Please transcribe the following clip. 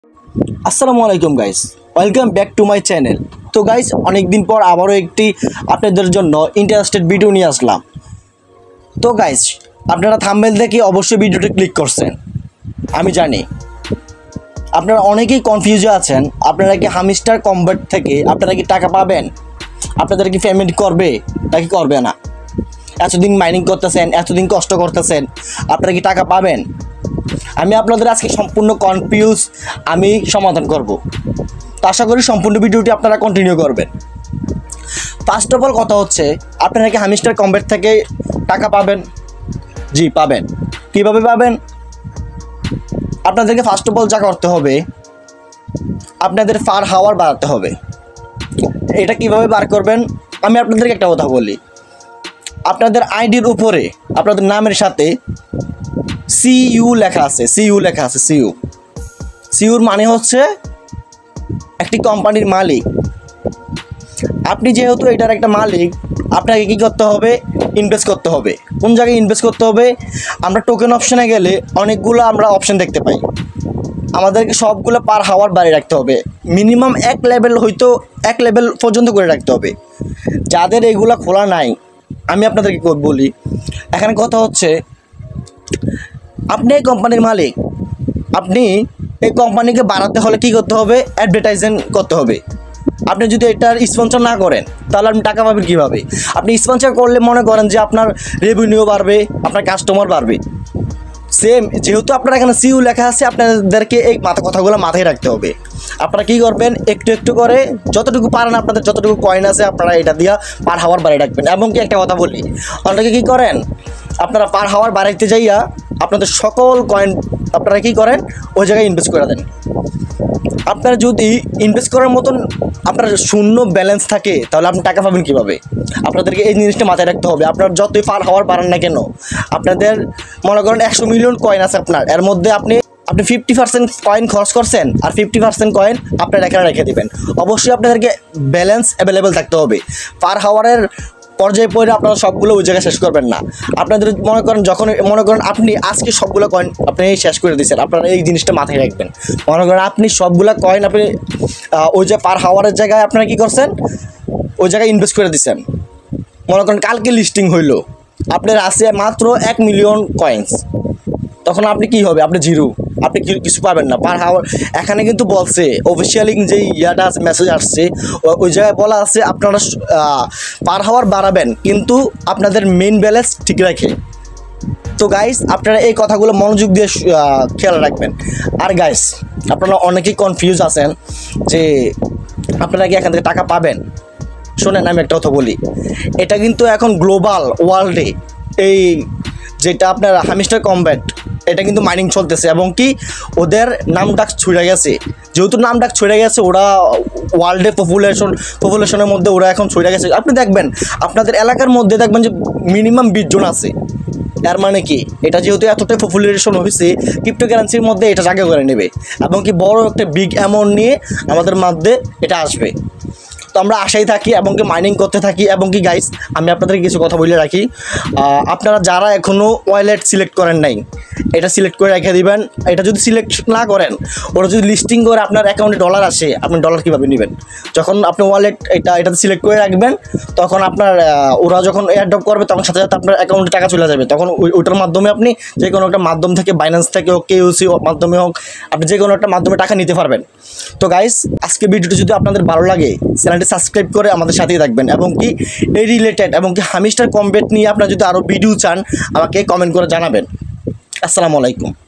আসসালামু আলাইকুম guys, welcome back to my channel. তো গাইস, অনেক দিন পর আবারও একটি আপনাদের জন্য ইন্টারেস্টেড ভিডিও নিয়ে আসলাম। তো গাইস, আপনারা থাম্বনেল দেখে অবশ্যই ভিডিওটি ক্লিক করছেন। আমি জানি আপনারা অনেকেই কনফিউজে আছেন, আপনারা কি হামিস্টার কম্ব্যাট থেকে আপনারা কি টাকা পাবেন, আপনাদের কি পেমেন্ট করবে নাকি করবে না। এতদিন মাইনিং করতেছেন, এতদিন কষ্ট করতেছেন, আপনারা কি টাকা পাবেন? আমি আপনাদের আজকে সম্পূর্ণ কনফিউজ আমি সমাধান করব। তো আশা করি সম্পূর্ণ ভিডিওটি আপনারা কন্টিনিউ করবেন। ফার্স্ট অফ অল কথা হচ্ছে, আপনারা কি হামিস্টার কম্ব্যাট থেকে টাকা পাবেন? জি পাবেন। কীভাবে পাবেন? আপনাদেরকে ফার্স্ট অফ অল যা করতে হবে, আপনাদের পার হাওয়ার বাড়াতে হবে। এটা কিভাবে বার করবেন আমি আপনাদেরকে একটা কথা বলি। আপনাদের আইডির উপরে আপনাদের নামের সাথে সিইউ লেখা আছে, সিইউর মানে হচ্ছে একটি কোম্পানির মালিক। আপনি যেহেতু এটার একটা মালিক, আপনাকে কী করতে হবে? ইনভেস্ট করতে হবে। কোন জায়গায় ইনভেস্ট করতে হবে? আমরা টোকেন অপশানে গেলে অনেকগুলো আমরা অপশান দেখতে পাই। আমাদেরকে সবগুলো পার হাওয়ার বাড়িয়ে রাখতে হবে। মিনিমাম এক লেভেল পর্যন্ত করে রাখতে হবে। যাদের এগুলো খোলা নাই, আমি আপনাদেরকে বলি, এখানে কথা হচ্ছে, আপনি এই কোম্পানির মালিক, আপনি এই কোম্পানিকে বাড়াতে হলে কী করতে হবে? অ্যাডভার্টাইজমেন্ট করতে হবে। আপনি যদি এটার স্পন্সর না করেন তাহলে আপনি টাকা পাবেন কীভাবে? আপনি স্পন্সর করলে মনে করেন যে আপনার রেভিনিউ বাড়বে, আপনার কাস্টমার বাড়বে। সেম যেহেতু আপনার এখানে সিইউ লেখা আছে, আপনাদেরকে এই কথাগুলো মাথায় রাখতে হবে। আপনারা কী করবেন? একটু একটু করে যতটুকু পারেন, আপনাদের যতটুকু কয়েন আছে আপনারা এটা দিয়ে পার হাওয়ার বাড়িয়ে রাখবেন। এবং কি একটা কথা বলি, অনেকে কী করেন, আপনারা পার হাওয়ার বাড়াইতে যাইয়া আপনাদের সকল কয়েন আপনারা কী করেন? ওই জায়গায় ইনভেস্ট করে দেন। আপনারা যদি ইনভেস্ট করার মতন আপনার শূন্য ব্যালেন্স থাকে তাহলে আপনি টাকা পাবেন কীভাবে? আপনাদেরকে এই জিনিসটা মাথায় রাখতে হবে। আপনার যতই পার হাওয়ার বাড়ান না কেন, আপনাদের মনে করেন 100 মিলিয়ন কয়েন আছে আপনার, এর মধ্যে আপনি 50% কয়েন খরচ করছেন আর 50% কয়েন আপনার এখানে রেখে দেবেন। অবশ্যই আপনাদেরকে ব্যালেন্স অ্যাভেলেবেল থাকতে হবে। পার হাওয়ারের পর্যায়ে পড়ে আপনারা সবগুলো ওই জায়গায় শেষ করবেন না। আপনাদের মনে করেন আপনি আজকে সবগুলো কয়েন আপনি শেষ করে দিচ্ছেন, আপনারা এই জিনিসটা মাথায় রাখবেন। মনে করেন আপনি সবগুলো কয়েন আপনি ওই যে পার হাওয়ারের জায়গায় আপনারা কী করছেন? ওই জায়গায় ইনভেস্ট করে দিচ্ছেন। মনে করেন কালকে লিস্টিং হইলো, আপনার আছে মাত্র 1 মিলিয়ন কয়েন্স, তখন আপনি কি হবে? আপনি জিরো, আপনি কিছু পাবেন না। পার হাওয়ার এখানে কিন্তু বলছে, অফিসিয়ালি যে ইয়াটা আছে, মেসেজ আসছে, ওই জায়গায় বলা আছে আপনারা পার হাওয়ার বাড়াবেন, কিন্তু আপনাদের মেইন ব্যালেন্স ঠিক রাখে। তো গাইস, আপনারা এই কথাগুলো মনোযোগ দিয়ে খেয়াল রাখবেন। আর গাইস, আপনারা অনেকেই কনফিউজ আছেন যে আপনারা কি এখান থেকে টাকা পাবেন। শোনেন, আমি একটা কথা বলি, এটা কিন্তু এখন গ্লোবাল ওয়ার্ল্ডে এই যেটা আপনার হামিস্টার কম্ব্যাট, এটা কিন্তু মাইনিং চলতেছে এবং কি ওদের নামডাক ছড়ে গেছে। যেহেতু নামডাক ছড়ে গেছে, ওরা ওয়ার্ল্ডে পপুলেশনের মধ্যে ওরা এখন ছড়ে গেছে। আপনি দেখবেন আপনাদের এলাকার মধ্যে দেখবেন যে মিনিমাম 20 জন আছে। এর মানে কি, এটা যেহেতু এতটাই পপুলেশন হয়েছে, ক্রিপ্টোকারেন্সির মধ্যে এটা জায়গা করে নেবে এবং কি বড় একটা বিগ অ্যামাউন্ট নিয়ে আমাদের মধ্যে এটা আসবে। তো আমরা আশাই থাকি এবং কি মাইনিং করতে থাকি। এবং কি গাইস, আমি আপনাদেরকে কিছু কথা বলে রাখি, আপনারা যারা এখনও ওয়ালেট সিলেক্ট করেন নাই, এটা সিলেক্ট করে রেখে দিবেন। এটা যদি সিলেক্ট না করেন, ওরা যদি লিস্টিং করে আপনার অ্যাকাউন্টে ডলার আসে, আপনি ডলার কীভাবে নেবেন? যখন আপনি ওয়ালেট এটাতে সিলেক্ট করে রাখবেন, তখন আপনার ওরা যখন এয়ারড্রপ করবে, তখন সাথে সাথে আপনার অ্যাকাউন্টে টাকা চলে যাবে। তখন ওইটার মাধ্যমে আপনি যে কোনো একটা মাধ্যম থেকে, বাইন্যান্স থেকে হোক, কেইউসি মাধ্যমে হোক, আপনি যে কোনো একটা মাধ্যমে টাকা নিতে পারবেন। তো গাইস, আজকে ভিডিওটি যদি আপনাদের ভালো লাগে, চ্যানেলটি সাবস্ক্রাইব করে আমাদের সাথেই থাকবেন। এবং কি এই রিলেটেড এবং কি হামিস্টার কম্ব্যাট নিয়ে আপনারা যদি আরও ভিডিও চান, আমাকে কমেন্ট করে জানাবেন। আসসালামু আলাইকুম।